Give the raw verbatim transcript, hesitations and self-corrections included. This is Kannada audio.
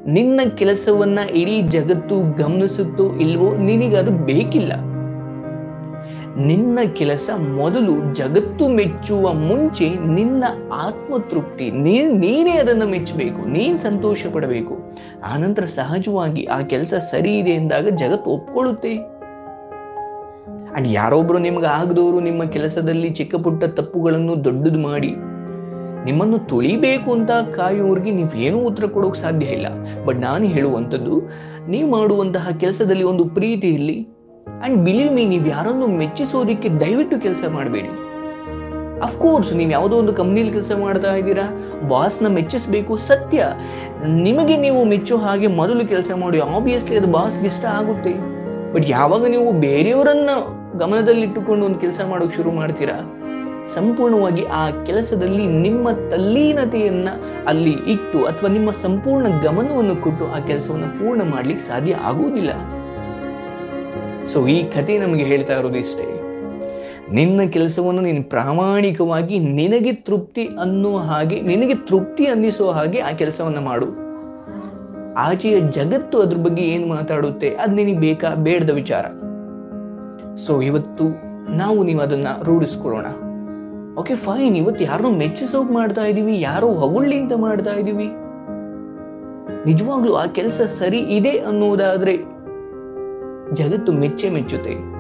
ನಿನ್ನ ಕೆಲಸವನ್ನ ಇಡೀ ಜಗತ್ತು ಗಮನಿಸುತ್ತೋ ಇಲ್ವೋ ನಿನಗದು ಬೇಕಿಲ್ಲ. ನಿನ್ನ ಕೆಲಸ ಮೊದಲು ಜಗತ್ತು ಮೆಚ್ಚುವ ಮುಂಚೆ ನಿನ್ನ ಆತ್ಮತೃಪ್ತಿ, ನೀನ್ ನೀನೇ ಅದನ್ನು ಮೆಚ್ಚಬೇಕು, ನೀನ್ ಸಂತೋಷ ಪಡಬೇಕು. ಆನಂತರ ಸಹಜವಾಗಿ ಆ ಕೆಲಸ ಸರಿ ಇದೆ ಎಂದಾಗ ಜಗತ್ತು ಒಪ್ಕೊಳ್ಳುತ್ತೆ. ಅಂಡ್ ಯಾರೊಬ್ರು ನಿಮ್ಗೆ ಆಗದವರು ನಿಮ್ಮ ಕೆಲಸದಲ್ಲಿ ಚಿಕ್ಕ ಪುಟ್ಟ ತಪ್ಪುಗಳನ್ನು ದೊಡ್ಡದು ಮಾಡಿ ನಿಮ್ಮನ್ನು ತುಳಿಬೇಕು ಅಂತ ಕಾಯುವವರಿಗೆ ನೀವೇನೂ ಉತ್ತರ ಕೊಡೋಕೆ ಸಾಧ್ಯ ಇಲ್ಲ. ಬಟ್ ನಾನು ಹೇಳುವಂಥದ್ದು, ನೀವು ಮಾಡುವಂತಹ ಕೆಲಸದಲ್ಲಿ ಒಂದು ಪ್ರೀತಿ ಇರಲಿ. ಅಂಡ್ ಬಿಲೀವ್ ಮೀ, ನೀವು ಯಾರನ್ನು ಮೆಚ್ಚಿಸೋದಕ್ಕೆ ದಯವಿಟ್ಟು ಕೆಲಸ ಮಾಡಬೇಡಿ. ಅಫ್ಕೋರ್ಸ್ ನೀವು ಯಾವುದೋ ಒಂದು ಕಂಪ್ನಿಲಿ ಕೆಲಸ ಮಾಡ್ತಾ ಇದ್ದೀರಾ, ಬಾಸ್ನ ಮೆಚ್ಚಿಸಬೇಕು, ಸತ್ಯ. ನಿಮಗೆ ನೀವು ಮೆಚ್ಚೋ ಹಾಗೆ ಮೊದಲು ಕೆಲಸ ಮಾಡಿ, ಆಬ್ವಿಯಸ್ಲಿ ಅದು ಬಾಸ್ಗೆ ಇಷ್ಟ ಆಗುತ್ತೆ. ಬಟ್ ಯಾವಾಗ ನೀವು ಬೇರೆಯವರನ್ನ ಗಮನದಲ್ಲಿಟ್ಟುಕೊಂಡು ಒಂದು ಕೆಲಸ ಮಾಡೋಕೆ ಶುರು ಮಾಡ್ತೀರಾ, ಸಂಪೂರ್ಣವಾಗಿ ಆ ಕೆಲಸದಲ್ಲಿ ನಿಮ್ಮ ತಲ್ಲೀನತೆಯನ್ನ ಅಲ್ಲಿ ಇಟ್ಟು ಅಥವಾ ನಿಮ್ಮ ಸಂಪೂರ್ಣ ಗಮನವನ್ನು ಕೊಟ್ಟು ಆ ಕೆಲಸವನ್ನು ಪೂರ್ಣ ಮಾಡ್ಲಿಕ್ಕೆ ಸಾಧ್ಯ ಆಗುವುದಿಲ್ಲ. ಸೊ ಈ ಕಥೆ ನಮಗೆ ಹೇಳ್ತಾ ಇರೋದು ಇಷ್ಟೇ, ನಿನ್ನ ಕೆಲಸವನ್ನು ನೀನು ಪ್ರಾಮಾಣಿಕವಾಗಿ ನಿನಗೆ ತೃಪ್ತಿ ಅನ್ನೋ ಹಾಗೆ, ನಿನಗೆ ತೃಪ್ತಿ ಅನ್ನಿಸೋ ಹಾಗೆ ಆ ಕೆಲಸವನ್ನ ಮಾಡು. ಆಚೆಯ ಜಗತ್ತು ಅದ್ರ ಬಗ್ಗೆ ಏನು ಮಾತಾಡುತ್ತೆ ಅದು ನಿನಗೆ ಬೇಕಾ ಬೇಡದ ವಿಚಾರ. ಸೊ ಇವತ್ತು ನಾವು ನೀವು ಅದನ್ನ ರೂಢಿಸ್ಕೊಳ್ಳೋಣ. ಓಕೆ ಫೈನ್, ಇವತ್ತು ಯಾರನ್ನೋ ಮೆಚ್ಚಿಸೋಕೆ ಮಾಡ್ತಾ ಇದೀವಿ, ಯಾರೋ ಹೊಗಳ್ಳಿ ಅಂತ ಮಾಡ್ತಾ ಇದೀವಿ. ನಿಜವಾಗ್ಲೂ ಆ ಕೆಲಸ ಸರಿ ಇದೆ ಅನ್ನೋದಾದ್ರೆ ಜಗತ್ತು ಮೆಚ್ಚೆ ಮೆಚ್ಚುತ್ತೆ.